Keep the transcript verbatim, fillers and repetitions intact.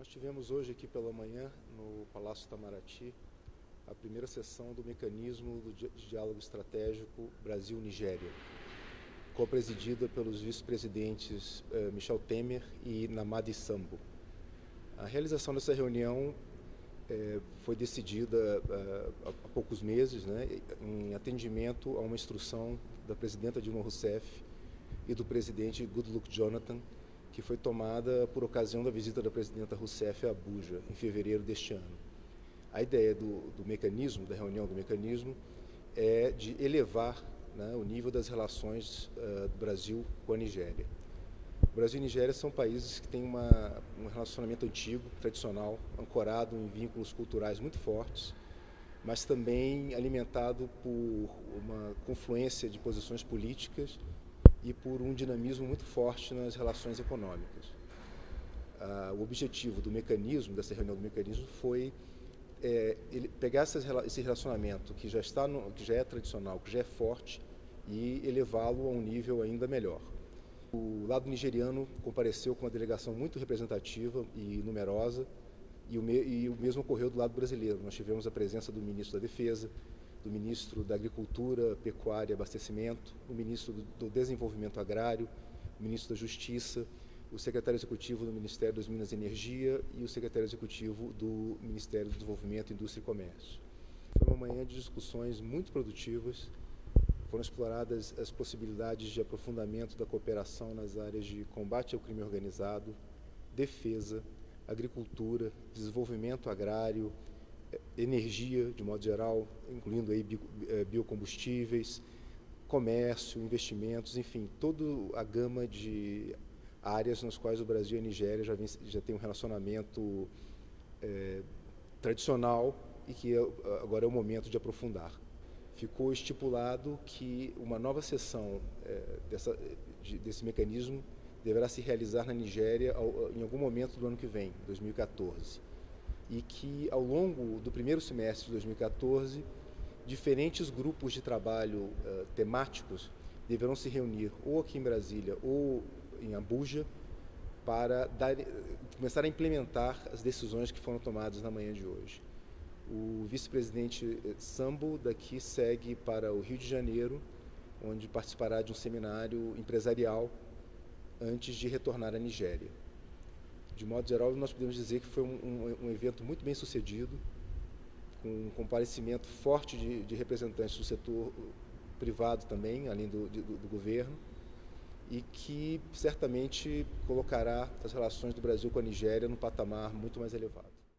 Nós tivemos hoje aqui pela manhã, no Palácio Itamaraty, a primeira sessão do mecanismo de diálogo estratégico Brasil-Nigéria, co-presidida pelos vice-presidentes eh, Michel Temer e Namadi Sambo. A realização dessa reunião eh, foi decidida eh, há poucos meses, né, em atendimento a uma instrução da presidenta Dilma Rousseff e do presidente Goodluck Jonathan, que foi tomada por ocasião da visita da presidenta Rousseff a Abuja, em fevereiro deste ano. A ideia do, do mecanismo, da reunião do mecanismo, é de elevar, né, o nível das relações uh, do Brasil com a Nigéria. O Brasil e a Nigéria são países que têm uma, um relacionamento antigo, tradicional, ancorado em vínculos culturais muito fortes, mas também alimentado por uma confluência de posições políticas e por um dinamismo muito forte nas relações econômicas. Ah, o objetivo do mecanismo, dessa reunião do mecanismo, foi é, ele pegar essas, esse relacionamento que já, está no, que já é tradicional, que já é forte, e elevá-lo a um nível ainda melhor. O lado nigeriano compareceu com uma delegação muito representativa e numerosa, e o, me, e o mesmo ocorreu do lado brasileiro. Nós tivemos a presença do ministro da Defesa, do ministro da Agricultura, Pecuária e Abastecimento, o ministro do, do Desenvolvimento Agrário, o ministro da Justiça, o secretário executivo do Ministério das Minas e Energia e o secretário executivo do Ministério do Desenvolvimento, Indústria e Comércio. Foi uma manhã de discussões muito produtivas, foram exploradas as possibilidades de aprofundamento da cooperação nas áreas de combate ao crime organizado, defesa, agricultura, desenvolvimento agrário, energia, de modo geral, incluindo aí biocombustíveis, comércio, investimentos, enfim, toda a gama de áreas nas quais o Brasil e a Nigéria já, vem, já tem um relacionamento é, tradicional e que agora é o momento de aprofundar. Ficou estipulado que uma nova sessão é, dessa, de, desse mecanismo deverá se realizar na Nigéria ao, em algum momento do ano que vem, dois mil e quatorze. E que, ao longo do primeiro semestre de dois mil e quatorze, diferentes grupos de trabalho uh, temáticos deverão se reunir ou aqui em Brasília ou em Abuja para dar, começar a implementar as decisões que foram tomadas na manhã de hoje. O vice-presidente Sambo daqui segue para o Rio de Janeiro, onde participará de um seminário empresarial antes de retornar à Nigéria. De modo geral, nós podemos dizer que foi um, um, um evento muito bem sucedido, com um comparecimento forte de, de representantes do setor privado também, além do, do, do governo, e que certamente colocará as relações do Brasil com a Nigéria num patamar muito mais elevado.